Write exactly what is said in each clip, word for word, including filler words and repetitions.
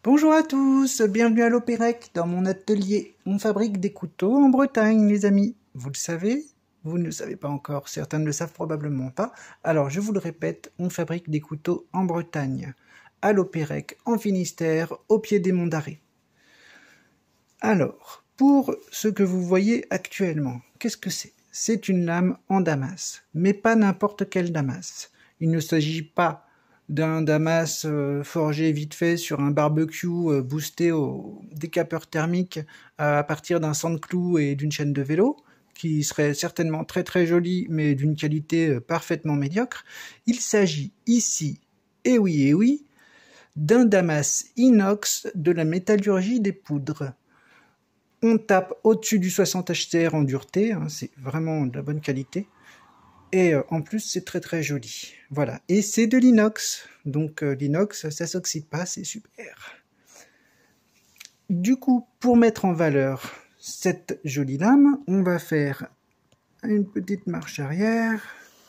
Bonjour à tous, bienvenue à l'Opérec, dans mon atelier. On fabrique des couteaux en Bretagne, les amis. Vous le savez? Vous ne le savez pas encore, certains ne le savent probablement pas. Alors, je vous le répète, on fabrique des couteaux en Bretagne, à l'Opérec, en Finistère, au pied des monts d'Arrée. Alors, pour ce que vous voyez actuellement, qu'est-ce que c'est? C'est une lame en damas, mais pas n'importe quelle damas. Il ne s'agit pas d'un damas euh, forgé vite fait sur un barbecue euh, boosté au décapeur thermique à partir d'un sang de clou et d'une chaîne de vélo, qui serait certainement très très joli, mais d'une qualité euh, parfaitement médiocre. Il s'agit ici, et oui et oui, d'un damas inox de la métallurgie des poudres. On tape au-dessus du soixante H C R en dureté, hein, c'est vraiment de la bonne qualité. Et euh, en plus, c'est très très joli. Voilà. Et c'est de l'inox. Donc euh, l'inox, ça s'oxyde pas, c'est super. Du coup, pour mettre en valeur cette jolie lame, on va faire une petite marche arrière.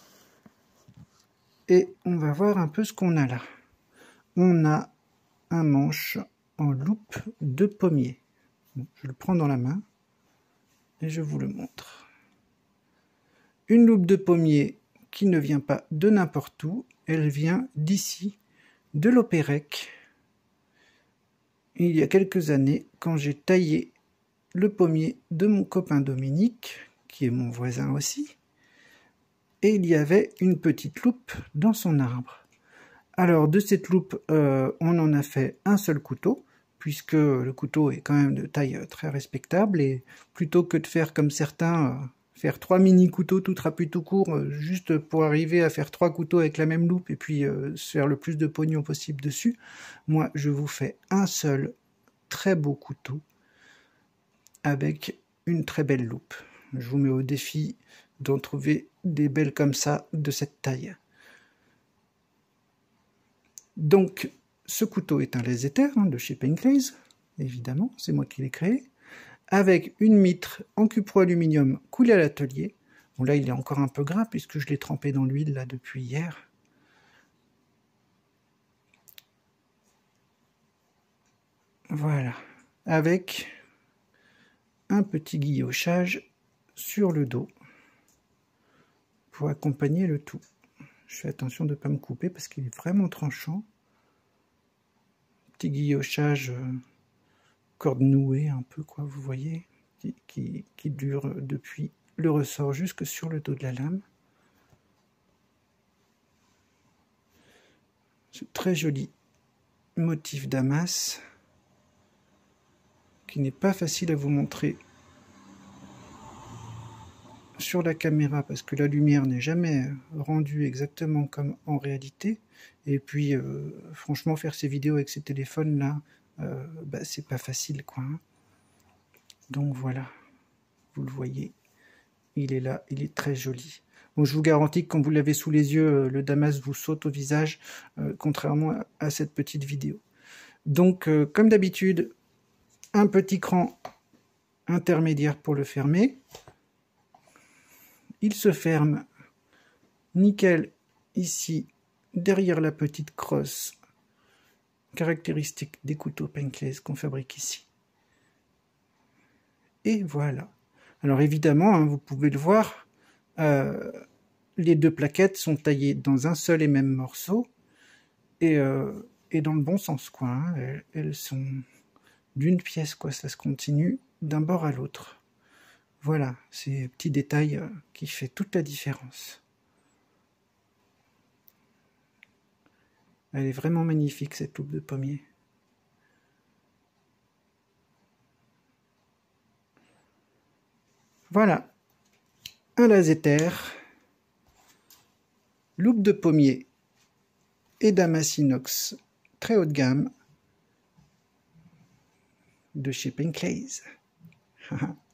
Et on va voir un peu ce qu'on a là. On a un manche en loupe de pommier. Bon, je le prends dans la main et je vous le montre. Une loupe de pommier qui ne vient pas de n'importe où, elle vient d'ici, de l'Opérec. Il y a quelques années, quand j'ai taillé le pommier de mon copain Dominique, qui est mon voisin aussi, et il y avait une petite loupe dans son arbre. Alors de cette loupe, euh, on en a fait un seul couteau, puisque le couteau est quand même de taille très respectable, et plutôt que de faire comme certains... Euh, faire trois mini couteaux tout trapu tout court, euh, juste pour arriver à faire trois couteaux avec la même loupe et puis euh, se faire le plus de pognon possible dessus. Moi, je vous fais un seul très beau couteau avec une très belle loupe. Je vous mets au défi d'en trouver des belles comme ça, de cette taille. Donc, ce couteau est un laser hein, de chez Penclays, évidemment, c'est moi qui l'ai créé, avec une mitre en cupro-aluminium coulée à l'atelier. Bon là il est encore un peu gras puisque je l'ai trempé dans l'huile là depuis hier. Voilà, avec un petit guillochage sur le dos pour accompagner le tout. Je fais attention de ne pas me couper parce qu'il est vraiment tranchant. Petit guillochage euh, corde nouée un peu quoi, vous voyez, qui, qui, qui dure depuis le ressort jusque sur le dos de la lame. Ce très joli motif damas qui n'est pas facile à vous montrer sur la caméra parce que la lumière n'est jamais rendue exactement comme en réalité. Et puis euh, franchement faire ces vidéos avec ces téléphones là, euh, bah, c'est pas facile quoi. Donc voilà, vous le voyez, il est là, il est très joli. Bon, je vous garantis que quand vous l'avez sous les yeux, le damas vous saute au visage, euh, contrairement à, à cette petite vidéo. Donc euh, comme d'habitude, un petit cran intermédiaire pour le fermer. Il se ferme nickel ici, derrière la petite crosse caractéristique des couteaux Penclays qu'on fabrique ici. Et voilà. Alors évidemment, hein, vous pouvez le voir, euh, les deux plaquettes sont taillées dans un seul et même morceau et, euh, et dans le bon sens, quoi. Hein. Elles, elles sont d'une pièce, quoi. Ça se continue d'un bord à l'autre. Voilà, c'est un petit détail euh, qui fait toute la différence. Elle est vraiment magnifique, cette loupe de pommier. Voilà, un laser, loupe de pommier et damas inox très haut de gamme de chez Penclays.